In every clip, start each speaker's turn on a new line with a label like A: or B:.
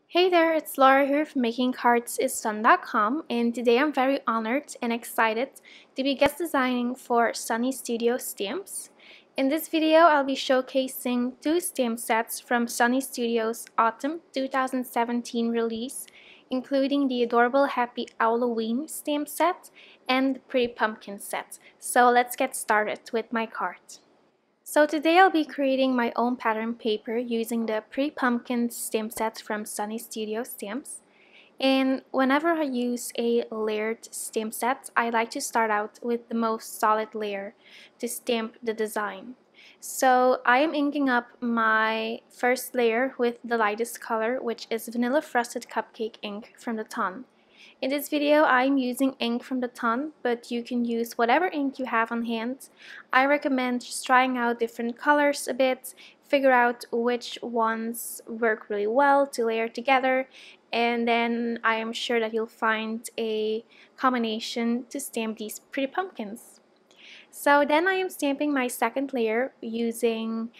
A: Hey there, it's Laura here from MakingCardsIsFun.com, and today I'm very honored and excited to be guest designing for Sunny Studio Stamps. In this video, I'll be showcasing two stamp sets from Sunny Studio's Autumn 2017 release, including the adorable Happy Owl-o-ween stamp set and the Pretty Pumpkin set. So let's get started with my card. So today I'll be creating my own pattern paper using the Pretty Pumpkin stamp set from Sunny Studio Stamps. And whenever I use a layered stamp set, I like to start out with the most solid layer to stamp the design. So I am inking up my first layer with the lightest color, which is Vanilla Frosted Cupcake ink from the ton. In this video, I'm using ink from the ton, but you can use whatever ink you have on hand. I recommend just trying out different colors a bit, figure out which ones work really well to layer together, and then I am sure that you'll find a combination to stamp these pretty pumpkins. So then I am stamping my second layer using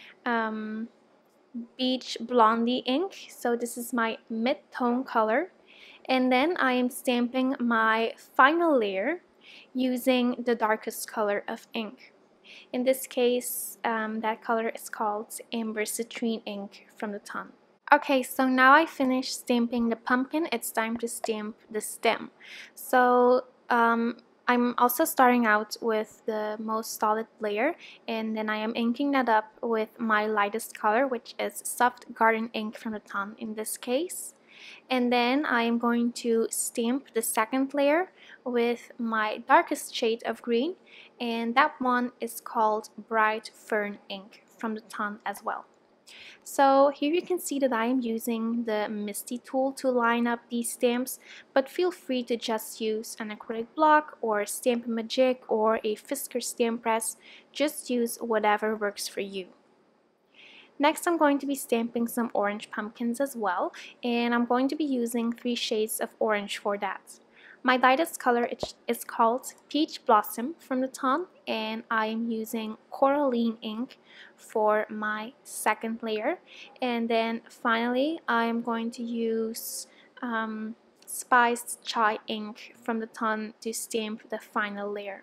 A: Beach Blondie ink. So this is my mid-tone color. And then I am stamping my final layer using the darkest color of ink. In this case, that color is called Amber Citrine ink from the ton. Okay, so now I finished stamping the pumpkin, it's time to stamp the stem. So I'm also starting out with the most solid layer, and then I am inking that up with my lightest color, which is Soft Garden ink from the ton in this case. And then I am going to stamp the second layer with my darkest shade of green, and that one is called Bright Fern ink from the ton as well. So here you can see that I am using the Misty tool to line up these stamps, but feel free to just use an acrylic block or Stamp-A-Magic or a Fisker stamp press. Just use whatever works for you. Next, I'm going to be stamping some orange pumpkins as well, and I'm going to be using 3 shades of orange for that. My lightest color is called Peach Blossom from the ton, and I am using Coraline ink for my second layer. And then finally, I am going to use Spiced Chai ink from the ton to stamp the final layer.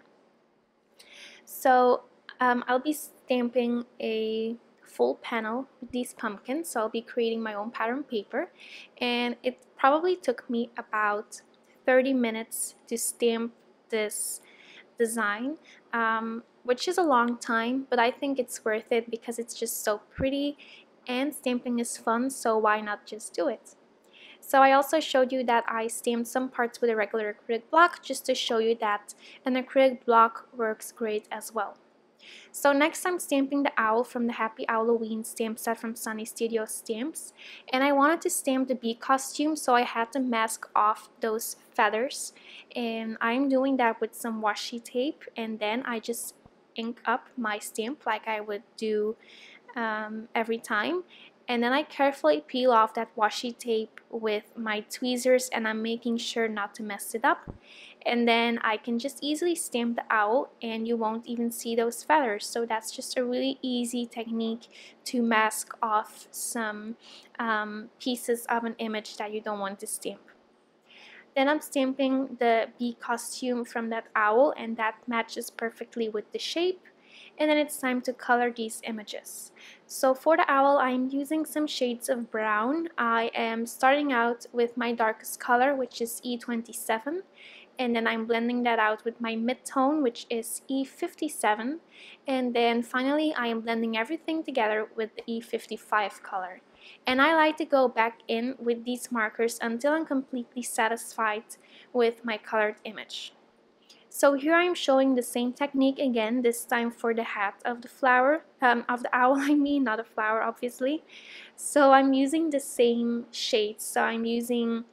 A: So I'll be stamping a full panel with these pumpkins, so I'll be creating my own pattern paper, and it probably took me about 30 minutes to stamp this design, which is a long time, but I think it's worth it because it's just so pretty and stamping is fun, so why not just do it? So I also showed you that I stamped some parts with a regular acrylic block just to show you that an acrylic block works great as well. So next I'm stamping the owl from the Happy Owl-o-ween stamp set from Sunny Studio Stamps, and I wanted to stamp the bee costume, so I had to mask off those feathers, and I'm doing that with some washi tape, and then I just ink up my stamp like I would do every time. And then I carefully peel off that washi tape with my tweezers, and I'm making sure not to mess it up. And then I can just easily stamp the owl and you won't even see those feathers. So that's just a really easy technique to mask off some pieces of an image that you don't want to stamp. Then I'm stamping the bee costume from that owl, and that matches perfectly with the shape. And then it's time to color these images. So for the owl, I'm using some shades of brown. I am starting out with my darkest color, which is E27, and then I'm blending that out with my mid-tone, which is E57, and then finally I am blending everything together with the E55 color. And I like to go back in with these markers until I'm completely satisfied with my colored image. So here I'm showing the same technique again, this time for the hat of the flower, of the owl I mean, not a flower obviously. So I'm using the same shades, so I'm using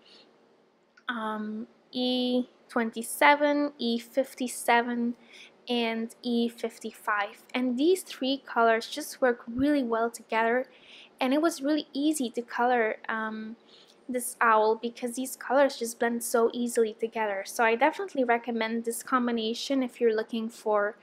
A: E27, E57, and E55. And these 3 colors just work really well together, and it was really easy to color this owl because these colors just blend so easily together. So I definitely recommend this combination if you're looking for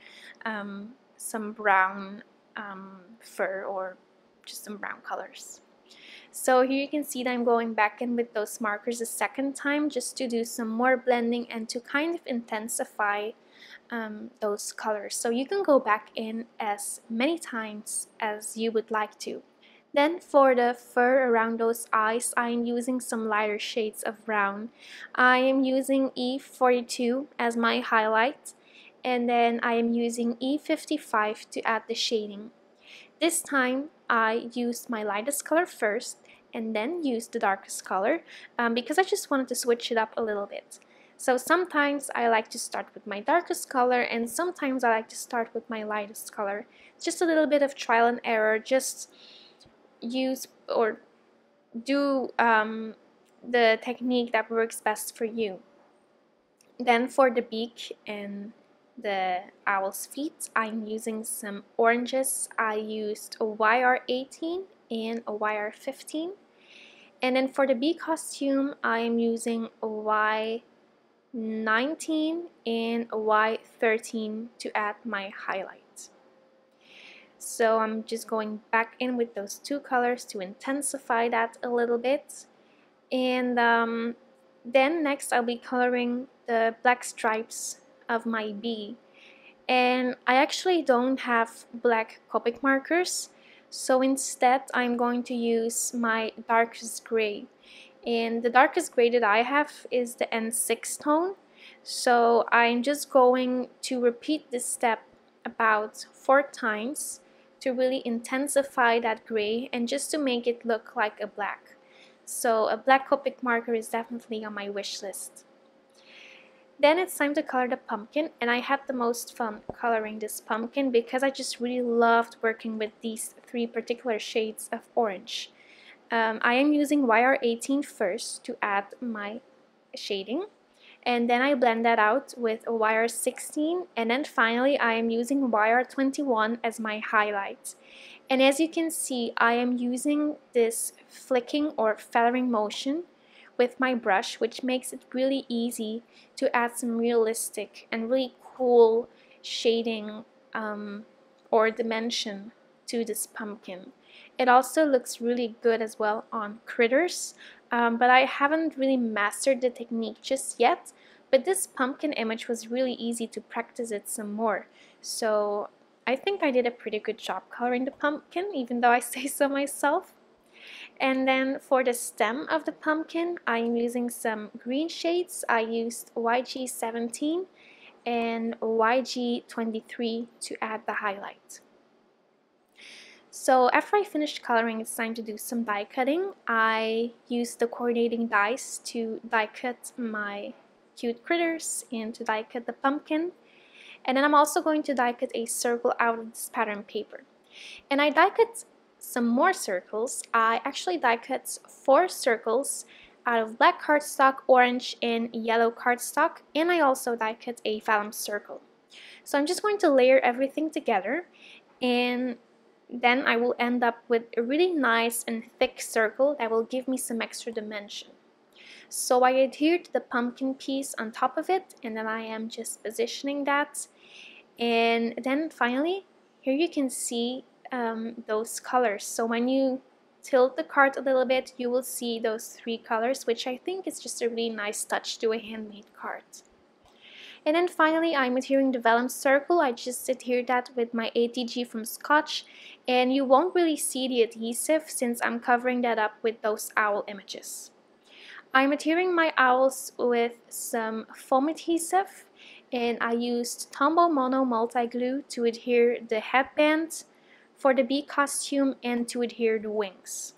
A: some brown fur or just some brown colors. So here you can see that I'm going back in with those markers a second time just to do some more blending and to kind of intensify those colors. So you can go back in as many times as you would like to. Then for the fur around those eyes, I am using some lighter shades of brown. I am using E42 as my highlight, and then I am using E55 to add the shading. This time I used my lightest color first and then used the darkest color because I just wanted to switch it up a little bit. So sometimes I like to start with my darkest color and sometimes I like to start with my lightest color. It's just a little bit of trial and error. Just use or do the technique that works best for you. Then for the beak and the owl's feet, I'm using some oranges. I used a YR18 and a YR15. And then for the bee costume, I'm using a Y19 and a Y13 to add my highlight. So I'm just going back in with those two colors to intensify that a little bit. And then next I'll be coloring the black stripes of my bee. And I actually don't have black Copic markers, so instead I'm going to use my darkest gray. And the darkest gray that I have is the N6 tone, so I'm just going to repeat this step about 4 times to really intensify that gray and just to make it look like a black. So a black Copic marker is definitely on my wish list. Then it's time to color the pumpkin, and I had the most fun coloring this pumpkin because I just really loved working with these 3 particular shades of orange. I am using YR18 first to add my shading, and then I blend that out with a YR16, and then finally I am using YR21 as my highlight. And as you can see, I am using this flicking or feathering motion with my brush, which makes it really easy to add some realistic and really cool shading or dimension to this pumpkin. It also looks really good as well on critters, but I haven't really mastered the technique just yet. But this pumpkin image was really easy to practice it some more. So I think I did a pretty good job coloring the pumpkin, even though I say so myself. And then for the stem of the pumpkin, I'm using some green shades. I used YG17 and YG23 to add the highlight. So after I finished coloring, it's time to do some die cutting. I used the coordinating dies to die cut my cute critters and to die cut the pumpkin. And then I'm also going to die cut a circle out of this pattern paper. And I die cut some more circles. I actually die cut 4 circles out of black cardstock, orange, and yellow cardstock, and I also die cut a vellum circle. So I'm just going to layer everything together, and then I will end up with a really nice and thick circle that will give me some extra dimension. So I adhered the pumpkin piece on top of it, and then I am just positioning that. And then finally, here you can see those colors. So when you tilt the card a little bit, you will see those 3 colors, which I think is just a really nice touch to a handmade card. And then finally, I'm adhering the vellum circle. I just adhered that with my ATG from Scotch, and you won't really see the adhesive since I'm covering that up with those owl images. I'm adhering my owls with some foam adhesive, and I used Tombow Mono Multi Glue to adhere the headband for the bee costume and to adhere the wings.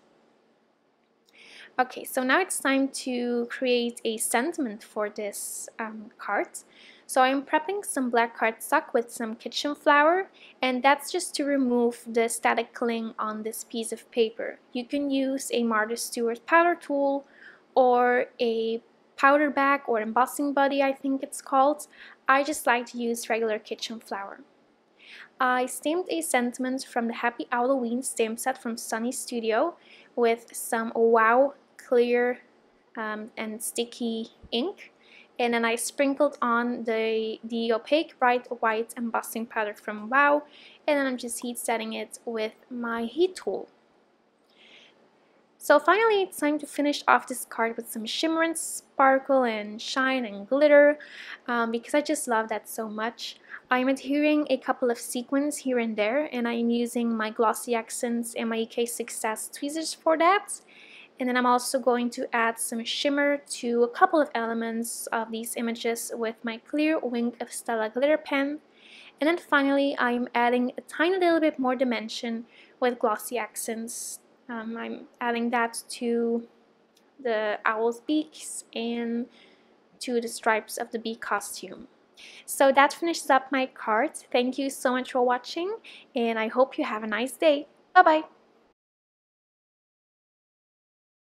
A: Okay, so now it's time to create a sentiment for this card. So I'm prepping some black cardstock with some kitchen flour, and that's just to remove the static cling on this piece of paper. You can use a Martha Stewart powder tool or a powder bag or embossing buddy, I think it's called. I just like to use regular kitchen flour. I stamped a sentiment from the Happy Owl-o-ween stamp set from Sunny Studio with some Wow clear and sticky ink, and then I sprinkled on the opaque bright white embossing powder from Wow, and then I'm just heat setting it with my heat tool. So finally, it's time to finish off this card with some shimmer and sparkle and shine and glitter, because I just love that so much. I'm adhering a couple of sequins here and there, and I'm using my Glossy Accents and my EK Success tweezers for that. And then I'm also going to add some shimmer to a couple of elements of these images with my clear Wink of Stella glitter pen. And then finally, I'm adding a tiny little bit more dimension with Glossy Accents. I'm adding that to the owl's beaks and to the stripes of the bee costume. So that finishes up my card. Thank you so much for watching, and I hope you have a nice day. Bye bye!